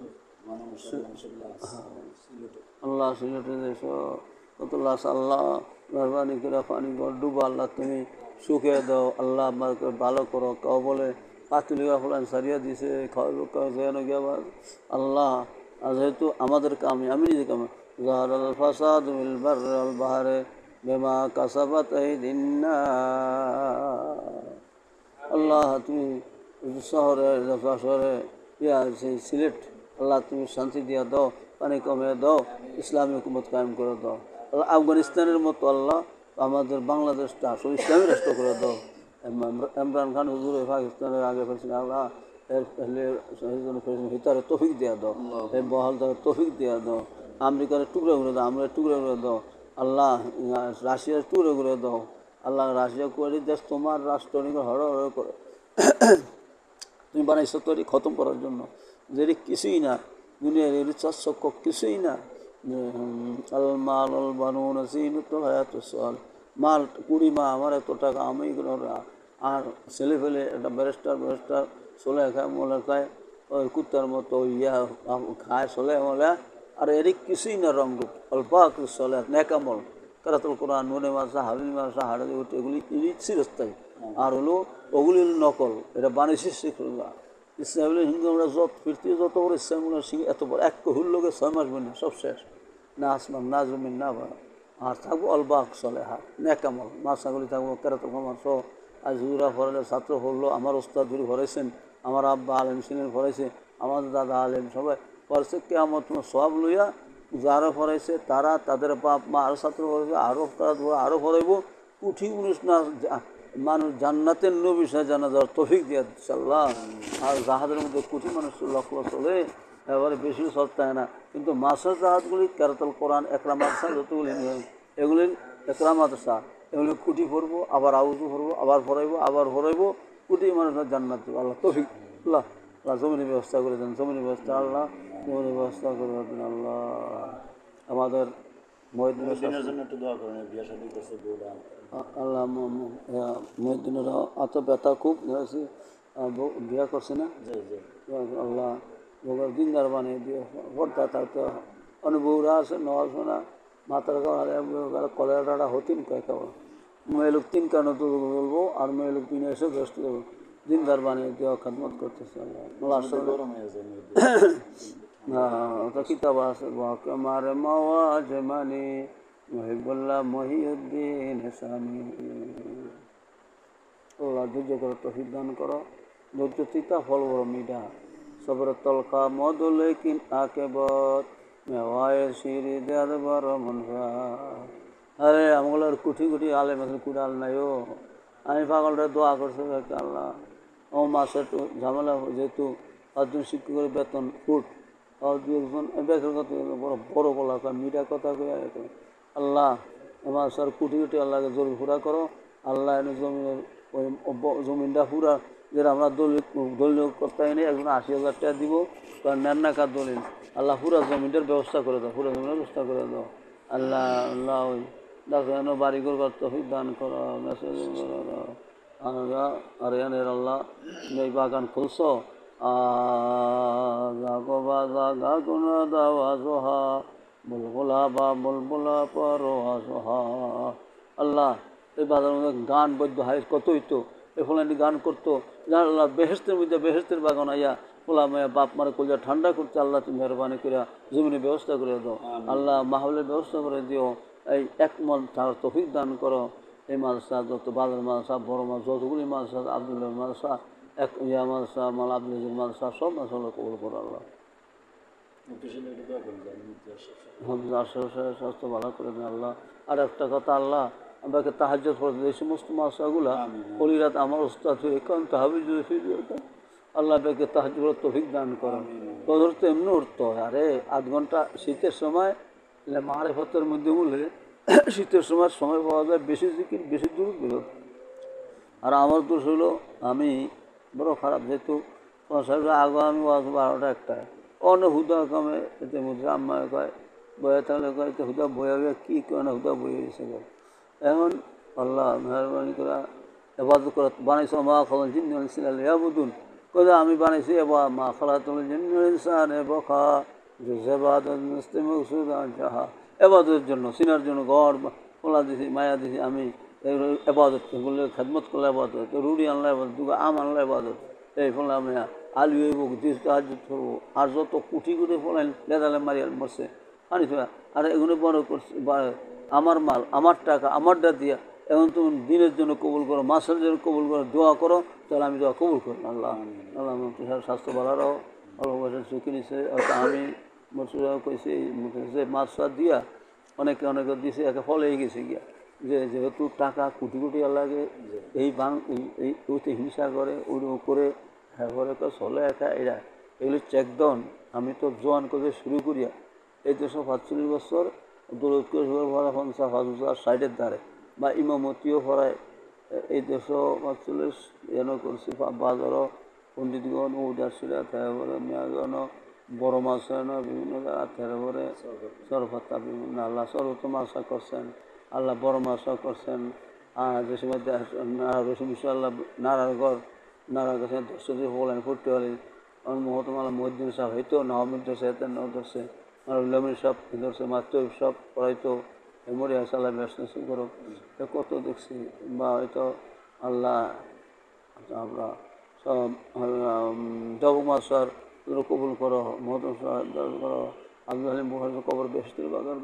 আল্লাহ সিলেটে দেশো কতলাস আল্লাহ মেহরবানি করে পানি ঘর ডুবো আল্লাহ তুমি সুখে দাও আল্লাহ আমাকে ভালো করো কাউ বলে পাতুলিকা ফুলান সারিয়া দিছে খাওয়ানো গিয়ে আবার আল্লাহ যেহেতু আমাদের কামে আমি নিজে কামে জাহার আল ফাসাদ বিল বার আল বাহারে বেমা কাসাবাত আইদিন আল্লাহ তুমি শহরে শহরে ইয়া সেই সিলেট আল্লাহ তুমি শান্তি দিয়া দাও পানি কমে দাও ইসলামী হুকুমত কায়েম করে দাও আল্লাহ আফগানিস্তানের মতো আল্লাহ আমাদের বাংলাদেশটা আসলে ইসলামী রাষ্ট্র করে দাও ইমরান খান হুজুর পাকিস্তানের আগে ফেলছেন আল্লাহ এর ভিতরে তফিক দিয়া দাও এই বহাল তফিক দিয়া দাও আমেরিকার টুকরো করে দাও আমরা টুকরো করে দাও আল্লাহ রাশিয়ার টুকরো করে দাও আল্লাহ রাশিয়া করে দেশ তোমার রাষ্ট্র হড় হড় করে তুমি বানাইছো তৈরি খতম করার জন্য যেটি কিছুই না দুনিয়ার এর চাষক কিছুই না আল মাল আল বানুন তো হায়াত সল মাল কুড়ি মা আমার এত টাকা আমি আর ছেলে ফেলে একটা ব্যারিস্টার ব্যারিস্টার চলে খায় মলে খায় ওই কুত্তার মতো ইয়া খায় চলে মলে আর এর কিছুই না রঙরূপ অল্প চলে নেকামল কারাতুল কোরআন নুনে মাসা হাবিল মাসা হাড়ে উঠে এগুলি চিরস্থায়ী আর হলো ওগুলি নকল এটা বানিয়েছি শিখলা ইসলাম হিন্দু আমরা যত ফিরতি যত বড় ইসলামগুলো শিখি এত বড় এক কহুর লোকে ছয় মাস বলি সব শেষ না আসলাম না জমিন না ভাড়া আর থাকবো অলবাক চলে হাত নেকামল মাছাগুলি থাকবো কেরাতুল কোরআন সহ আজ হুজুরা ফরালে ছাত্র পড়লো আমার ওস্তাদ ধরে ভরেছেন আমার আব্বা আলেম ছিলেন ফরাইছে আমাদের দাদা আলেম সবাই পড়ছে কে আমার তোমার সব লইয়া যারা ফরাইছে তারা তাদের বাপ মা আরও ছাত্র ফরাইছে আরও তারা আরও ফরাইব কুঠি উনিশ না মানুষ জান্নাতের নবিশা জানা যাওয়ার তফিক দিয়ে আল্লাহ আর জাহাজের মধ্যে কুঠি মানুষ লক্ষ চলে এবারে বেশি সত্তায় না কিন্তু মাসার জাহাজগুলি কেরাতুল কোরআন একরা মাদ্রাসা যতগুলি এগুলির একরা মাদ্রাসা এগুলি কুটি পড়বো আবার আউজু পড়বো আবার ফরাইবো আবার ফরাইবো কুটি মানুষের জান্নাত দেবো আল্লাহ তফিক আল্লাহ আল্লাহ জমিনের ব্যবস্থা করে দেন জমিনের ব্যবস্থা আল্লাহ জমিনের ব্যবস্থা করে দেন আল্লাহ আমাদের মহিদিনের জন্য একটু দোয়া করেন বিয়ে শাদী করছে আল্লাহ মহিউদ্দিনের এত ব্যথা খুব হয়েছে, বিয়া করছে না, আল্লাহ বউর দিনদার বানিয়ে দিয়ে পর্দা থাকতে অনেক বউরা আছে নেওয়া শোনা মাথার কলেরাটা হতিন কয় কেবল মেয়ে লোক তিন কারণে তো বলবো, আর মেয়ে লোক তিন এসে ব্যস্ত করবো দিনদার বানিয়ে দেওয়া খেদমত করতেছে আল্লাহ ওটা কিতাব আছে ওয়াকে মারে মাওয়া জমানি মহিবুল্লাহ মহিউদ্দিন হাসানি। আল্লাহ ধৈর্য করো, তৌফিক দান করো, ধৈর্য তিতা ফল বড় মিঠা, সবর তলকা মদলে কিন আকেবত মেওয়ায় সিঁড়ি দেয়ার বড় মনফা। আরে আমগুলোর কুঠি কুঠি আলে মাসে কুড়াল নাই ও, আমি পাগলটা দোয়া করছে আল্লাহ ও মাসে একটু ঝামেলা যেহেতু পাঁচজন শিক্ষকের বেতন ফুট আর দু একজন বেকার কথা বড় বড় বলা মিঠা কথা কয়ে আল্লাহ আমার স্যার কুটি কুটি আল্লাহকে জরুরি পুরা করো। আল্লাহ এনে জমিনের ওই জমিনটা পুরা যেটা আমরা দলীয় দলীয় করতে নেই একজন আশি হাজার টাকা দিব কারণ নেন না কার দলিল আল্লাহ পুরা জমিটার ব্যবস্থা করে দাও, পুরা জমিনের ব্যবস্থা করে দাও আল্লাহ। আল্লাহ ওই দেখো যেন বাড়ি করবার তফিক দান করো মেসেজ আর এনের আল্লাহ এই বাগান খুলছ বুলবুলা বা বুলবুলা পরোহা। আল্লাহ এই বাজার মধ্যে গান বৈদ্য হাই কত হইতো এ ফলানি গান করতো আল্লাহ বেহেস্তের মধ্যে বেহেস্তের বাগান আইয়া পোলা মায়া বাপ মারে কলিয়া ঠান্ডা করতে আল্লাহ তুমি মেহরবানি করে জমিনের ব্যবস্থা করে দাও আল্লাহ মাহলের ব্যবস্থা করে দিও। এই একমত তার তৌফিক দান করো। এই মাদ্রাসা যত বাজার মাদ্রাসা বড় মাছ যতগুলি মাদ্রাসা আব্দুল্লাহ মাদ্রাসা এক ইয়া মাদ্রাসা মাল আব্দুল মাদ্রাসা সব মাদ্রাসা কবুল করো আল্লাহ। স্বাস্থ্য ভালো করে দেন আল্লাহ। আর একটা কথা আল্লাহ আমাকে তাহাজ্জুদ পড়তে এই সমস্ত মাদ্রাসাগুলা অলিরাত আমার উস্তাদ হয়ে কারণ তাহাবি যদি ফিরে আল্লাহ বেকে তাহাজ্জুদের তৌফিক দান করেন। তোদের তো এমনি উঠতে হয় আরে আধ ঘন্টা শীতের সময় মারেফতের মধ্যে বলে শীতের সময় সময় পাওয়া যায় বেশি জিকির বেশি দূর বেরো। আর আমার দোষ হলো আমি বড় খারাপ যেহেতু আগে আমি বারোটা একটা অন্য হুদা কামে এতে মধ্যে আম্মা কয় বয়ে থাকলে কয় তো হুদা বয়ে হবে কী কয় না হুদা বয়ে গেছে এখন আল্লাহ মেহরবানি করা এবাদত করা বানাইছ মা খালান জিন্দিল ইয়াবুদুন কয় আমি বানাইছি এবার মা খালাতুল জিন্নুল ইনসান এ বখা যাহা এবাদতের জন্য সিনার জন্য গড় পোলা দিছি মায়া দিছি আমি এবাদত বললে খেদমত করলে এবাদত রুড়ি আনলে এবাদত দুগা আম আনলে এবাদত এই ফলে আমি আলু হইব দিস আজ করবো আর যত কুটি কুটি ফলাইন লেদালে মারিয়াল মরছে আনি আর এগুলো বড় করছে আমার মাল আমার টাকা আমারটা দিয়া এখন তুমি দিনের জন্য কবুল করো মাসের জন্য কবুল করো দোয়া করো তাহলে আমি দোয়া কবুল করি আল্লাহ আল্লাহ স্বাস্থ্য ভালো রাখো অল্প বছর চুকি নিছে হয়তো আমি মসুরা কইছি যে মাছ সার দিয়া অনেকে অনেকে দিছে একে ফল হয়ে গেছে গিয়া যে যেহেতু টাকা কোটি কোটি লাগে এই বাং এই ওইতে হিংসা করে ওই করে হ্যাঁ করে তো চলে একা এরা এগুলো চেকডন। আমি তো জোয়ান করে শুরু করিয়া এই দেড়শো পাঁচচল্লিশ বছর দৌলতকে ভরা পঞ্চাশ হাজার সাইডের দ্বারে বা ইমামতিও ভরায় এই দেড়শো পাঁচচল্লিশ এন করছি বাজারও পণ্ডিতগণ উদাসীরা তারপরে মেয়াগণ বড় মাছ বিভিন্ন জায়গা তারপরে সরফতা বিভিন্ন আল্লাহ সর্বত মাছা করছেন আল্লাহ বড় মাছা করছেন আর যে সময় রসুন আল্লাহ নারায়ণগড় নারায়ণ কাছে দর্শক বলেন ফুটতে হলে আমার মহতমালা মহিউদ্দিন সাহেব হইতো নহমিদ ধরছে এতে ন ধরছে আর উল্লামির সব ধরছে মাত্র সব পড়াইতো মরিয়া সাল্লাহ ব্যস্ত করো কত দেখছি বা হয়তো আল্লাহ আমরা সব জব মাসার কবুল করো মহতম সাহেব করো আব্দুল হালিম বুখারী কবর বেহেশতের বাগান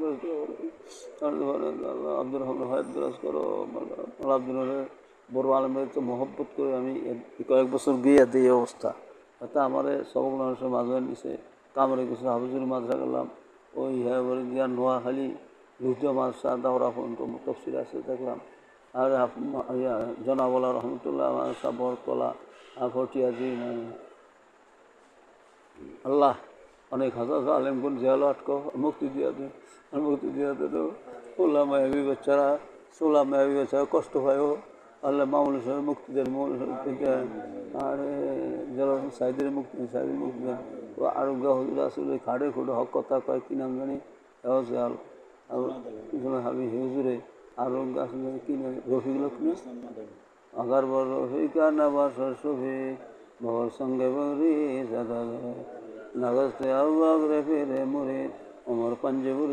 আব্দুর রহমান হায়দ্রাজ করো আব্দুল বড় আলমের তো মহব্বত করে আমি কয়েক বছর গিয়ে দিই অবস্থা হয়তো আমার সবক মানুষের মাঝে নিছে কামড়ে গেছে হাফিজুর মাদ্রাসা করলাম ওই হ্যাঁ গিয়া নোয়াখালী লুটিয়া মাদ্রাসা দাওরা পর্যন্ত তফসিল আছে দেখলাম। আর জনাবলা রহমতুল্লাহ মাদ্রাসা বরতলা ফটিয়াজি আল্লাহ অনেক হাজার আলেমগুন জিয়ালো আটকো মুক্তি দিয়া দিন আর মুক্তি দিয়া দিল সোলা মায়াবি বাচ্চারা সোলা মায়াবি বাচ্চারা কষ্ট পায়ও আল্লাহ মামুল সাহেব মুক্তি দেন মামুল সাহেব দেন আর জল সাইদের মুক্তি দেন সাইদের মুক্তি দেন ও আরোগ্য হজুর আসলে খাড়ে খুঁড়ে হক কথা কয় কি নাম জানি হাবি হুজুরে আরো গাছ কিনে রফিক লক্ষ্মী আগার বড় রফিকা নাবাস শফিক বর সঙ্গে বরি সাদা নাগস্তে আবাগ রে ফিরে মুরে ওমর পাঞ্জেবুর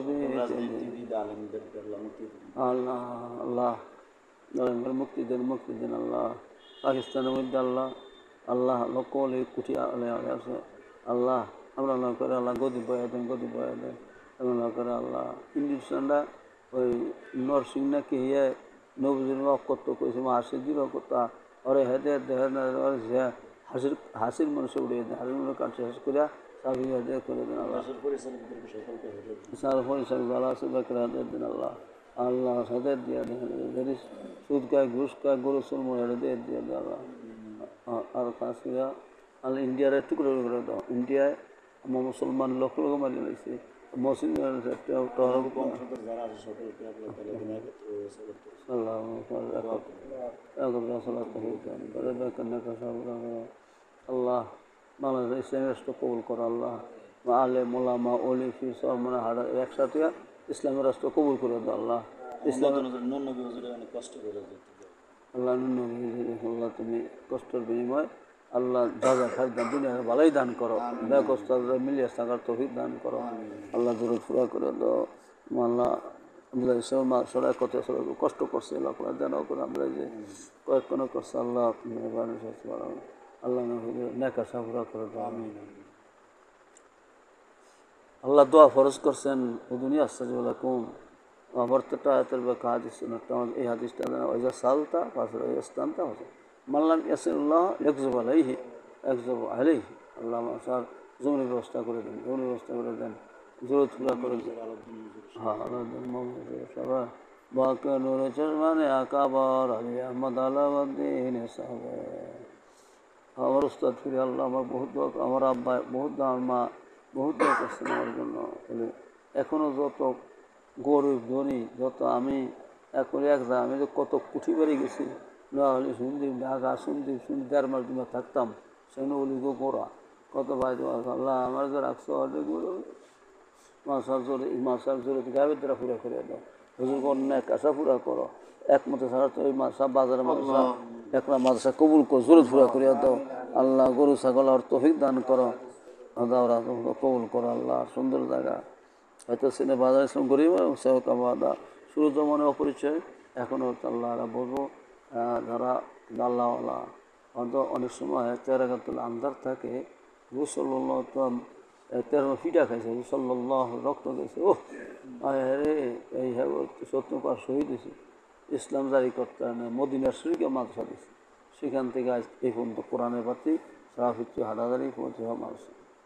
আল্লাহ আল্লাহ নরেন্দ্র মুক্তি দেন মুক্তি দেন আল্লাহ পাকিস্তানের মধ্যে আল্লাহ আল্লাহ লক্ষ কোটি আলে আছে আল্লাহ আমরা না করে আল্লাহ গদি বয়া দেন গদি বয়া দেন আমরা না করে আল্লাহ হিন্দুস্তানরা ওই নরসিং না কে হিয়ে নবজির অকত্ত কইছে মা হাসির দিল কথা ওরে হেদে দেহ হাসির হাসির মানুষ উড়িয়ে দেন হাসির মানুষ কাটছে হাস করিয়া সাবি হেদে করে দেন আল্লাহ সার পরিচালক ভালো আছে বেকরা দেন আল্লাহ আল্লাহ সাথে দিয়া দেন যদি সুদ খায় ঘুষ খায় গরু চুল মরে দিয়ে দিয়ে দেয় আল্লাহ আর কাজ করিয়া আল্লাহ ইন্ডিয়ার টুকরো করে দাও ইন্ডিয়ায় আমার মুসলমান লক্ষ লক্ষ মারি লাগছে মসজিদ আল্লাহ বাংলাদেশ ইসলামী রাষ্ট্র কবুল করো আল্লাহ আলে মোলামা ওলি ফি সব মানে হাড়া একসাথে ইসলামী রাষ্ট্র কবুল করে দাও আল্লাহ ইসলাম কষ্ট করে আল্লাহ আল্লাহ তুমি কষ্টের বিনিময় আল্লাহ যা যা খাই দান দুনিয়ার ভালোই দান করো ব্যয় কষ্ট মিলিয়ে থাকার তৌফিক দান করো আল্লাহ জরুর পুরা করে দাও আল্লাহ আমরা সব মা সবাই কত কষ্ট করছে লোকরা জানাও করে আমরা যে কয়েক কোনো করছে আল্লাহ আল্লাহ নেকা সাফুরা করে দাও আমি আল্লাহ দোয়া ফরজ করছেন ও দুনিয়া আস্তাকুম অবর্তটা আয়াতের ব্যাখ্যা হাদিস এই হাদিসটা ওইজা সালতা পাশে স্থানটা হচ্ছে মাল্লাম ইয়াসিল্লাহ একজব আলাইহি একজব আলাইহি আল্লাহ স্যার জমির ব্যবস্থা করে দেন জমির ব্যবস্থা করে দেন জরুরত পুরা করে দেন হ্যাঁ আল্লাহ সবাই বাকে নুরে চরমানে আকাবর আলী আহমদ আলাউদ্দিন সাহেব আমার উস্তাদ ফিরে আল্লাহ আমার বহুত আমার আব্বা বহুত আমার মা বহুত দোয়া করছেন আমার জন্য বলে এখনও যত গরিব ধনী যত আমি এখন এক যা আমি তো কত কুঠি বাড়ি গেছি নোয়াখালী সন্দীপ ঢাকা সন্দীপ সন্দীপ দেড় মাস দিন থাকতাম সেখানে বলি গো গোড়া কত ভাই আল্লাহ আমার যে রাখছো অনেক মাসার জোরে মাসার জোরে গাবের দ্বারা পুরা করে দাও হুজুর অন্যায় কাঁচা পুরা করো একমতে ছাড়া তো ওই মাসা বাজারে মাদ্রাসা একটা মাদ্রাসা কবুল করো জোরে পুরা করিয়া দাও আল্লাহ গরু ছাগল আর তৌফিক দান করো দাওরা কবুল করো আল্লাহ সুন্দর জায়গা হয়তো সিনে বাজার ইসলাম গরিব সেও কামাদা শুরু তো মনে অপরিচয় এখনও আল্লাহ বলবো যারা আল্লাহওয়ালা হয়তো অনেক সময় তেরাগাতুল আন্দার থাকে রুসল্লাহ তো তেরো ফিটা খাইছে রুসল্লাহ রক্ত গেছে ও রে এই সত্য পার শহীদ হয়েছে ইসলাম জারি করতে মদিনার শরীরকে মাদ্রাসা দিয়েছে সেখান থেকে আজ এই পর্যন্ত কোরআনের পাতি সারাফিত্রি হাটাদারি পৌঁছে হওয়া মানুষ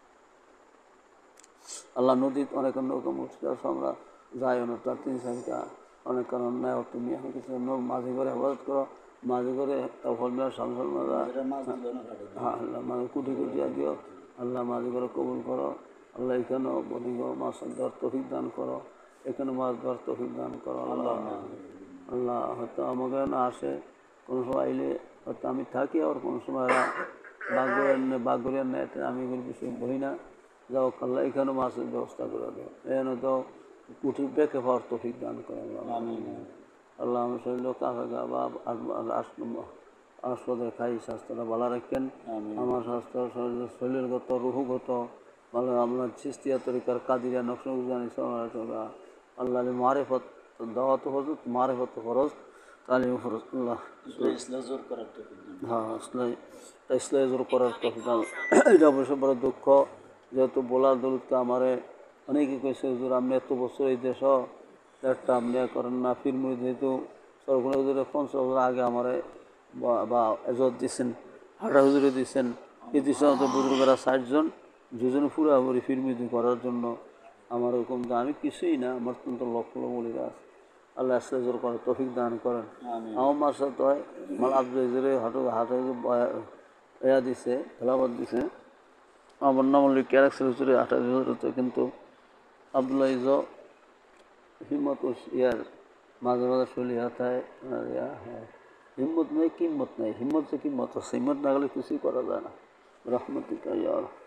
আল্লাহ নদীত অনেক নৌকা মুঠি আছে আমরা যাই অনেকটা তিন চারিটা অনেক কারণ নেয় তুমি আমি কিছু মাঝে করে হেফাজত করো মাঝে করে ফলমের সামসাল মাজা হ্যাঁ আল্লাহ মাঝে কুটি কুটি দিও আল্লাহ মাঝে করে কবুল করো আল্লাহ এখানেও বলি মাছ ধর তফিক দান করো এখানে মাছ ধর তফিক দান করো আল্লাহ আল্লাহ হয়তো আমাকে না আসে কোনো সময় আইলে হয়তো আমি থাকি আর কোনো সময় বাঘগড়িয়ার বাঘগড়িয়ার নেটে আমি এগুলো বিষয় বলি না যাও আল্লাহ এখানেও মাছের ব্যবস্থা করে দেয় এখানে তো কুঠির বেঁকে পাওয়ার তফিক দান করে আল্লাহ আমি শরীর কাকা গা বা আসপদের খাই স্বাস্থ্যটা ভালো রাখেন আমার স্বাস্থ্য শরীর শরীরগত রুহুগত ভালো আপনার চিস্তিয়া তরিকার কাদিরা নকশানি আল্লাহ মারেফত দাওয়াত ফরজ মারেফত ফরজ তালিম ফরজ আল্লাহ হ্যাঁ ইসলাই জোর করার তফিক এটা অবশ্য বড় দুঃখ যেহেতু বলার দৌলতকে আমারে অনেকে কইছে হুজুর আপনি এত বছর এই দেশ একটা আপনি করেন না ফিরমুড়ি যেহেতু সরকার হুজুরে পঞ্চাশ বছর আগে আমারে বা এজত দিচ্ছেন হাটা হুজুরে দিচ্ছেন এই দিচ্ছেন তো বুজুর্গরা ষাটজন দুজনে পুরাপুরি ফিরমুড়ি করার জন্য আমার ওরকম তো আমি কিছুই না আমার তো লক্ষ বলিরা আছে আল্লাহ আসলে জোর করার তফিক দান করেন আমার মার সাথে হয় আমার আব্দুল হুজুরে হাটু হাটে এয়া দিছে খেলাবাদ দিছে আমার নাম হল ক্যারেক্টার হুজুরে আঠাশ হুজুর কিন্তু আবদুল্লাহ ইজ হিম্মত ইয়ার মাঝে মাঝে শৈলী হাতায় হ্যাঁ হিম্মত নেই কিম্মত নেই হিম্মত যে কিম্মত আছে হিম্মত না গেলে কিছুই করা যায় না রহমতিকা ইয়ার